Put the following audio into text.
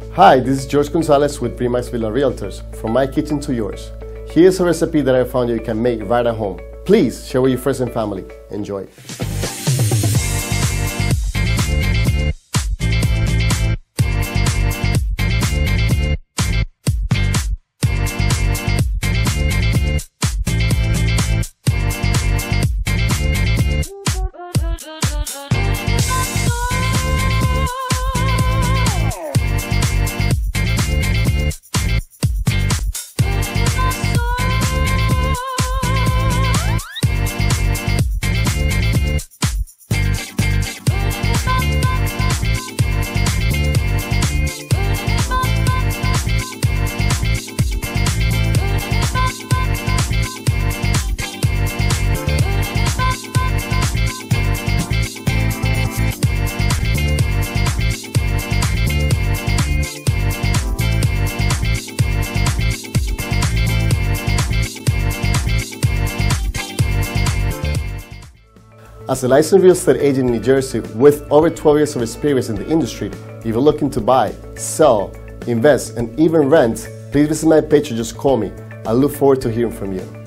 Hi, this is Jorge Gonzalez with Remax Realtors. From my kitchen to yours. Here's a recipe that I found you can make right at home. Please share with your friends and family. Enjoy. As a licensed real estate agent in New Jersey with over 12 years of experience in the industry, if you're looking to buy, sell, invest, and even rent, please visit my page or just call me. I look forward to hearing from you.